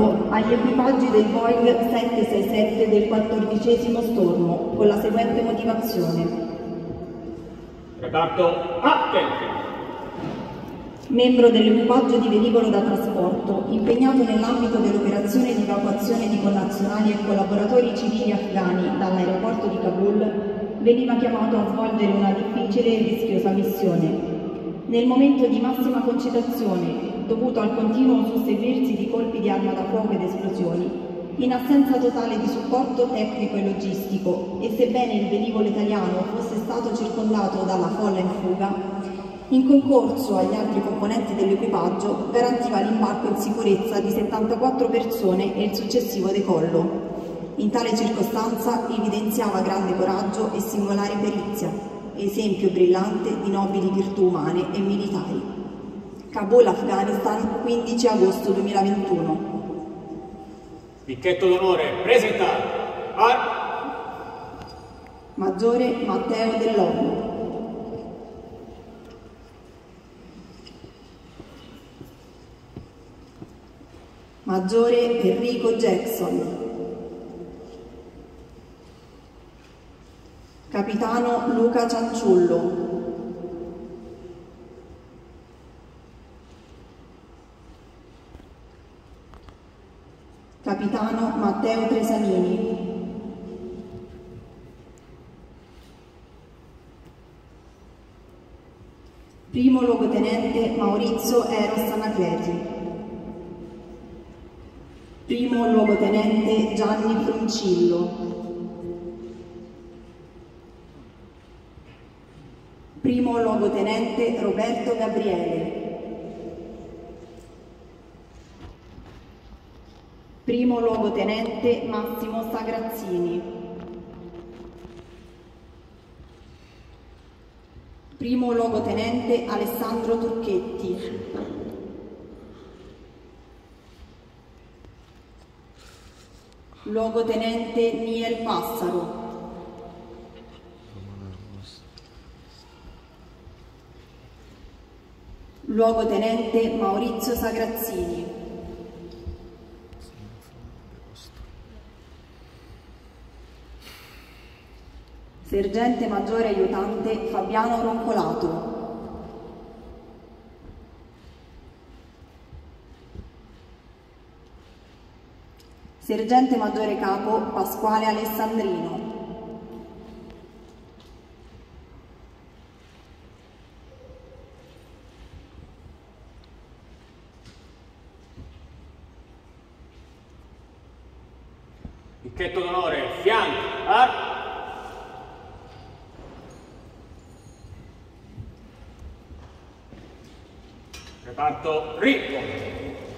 campo agli equipaggi del Boeing 767 del 14° stormo, con la seguente motivazione. Reparto A. Membro dell'equipaggio di velivolo da trasporto, impegnato nell'ambito dell'operazione di evacuazione di connazionali e collaboratori civili afghani dall'aeroporto di Kabul, veniva chiamato a svolgere una difficile e rischiosa missione. Nel momento di massima concitazione, dovuto al continuo susseguirsi di colpi di arma da fuoco ed esplosioni, in assenza totale di supporto tecnico e logistico, e sebbene il velivolo italiano fosse stato circondato dalla folla in fuga, in concorso agli altri componenti dell'equipaggio garantiva l'imbarco in sicurezza di 74 persone e il successivo decollo. In tale circostanza evidenziava grande coraggio e singolare perizia, esempio brillante di nobili virtù umane e militari. Kabul, Afghanistan, 15 agosto 2021. Picchetto d'onore presentato al Maggiore Matteo Dell'Olmo. Maggiore Enrico Jackson. Capitano Luca Cianciullo. Capitano Matteo Tresanini. Primo luogotenente Maurizio Eros Anacleti. Primo luogotenente Gianni Fruncillo. Primo luogotenente Roberto Gabriele. Primo luogotenente Massimo Sagrazzini. Primo luogotenente Alessandro Turchetti. Luogotenente Niel Passaro. Luogotenente Maurizio Sagrazzini. Sergente maggiore aiutante Fabiano Roncolato. Sergente maggiore capo Pasquale Alessandrino. picchetto d'onore, fianchi a reparto Ricco.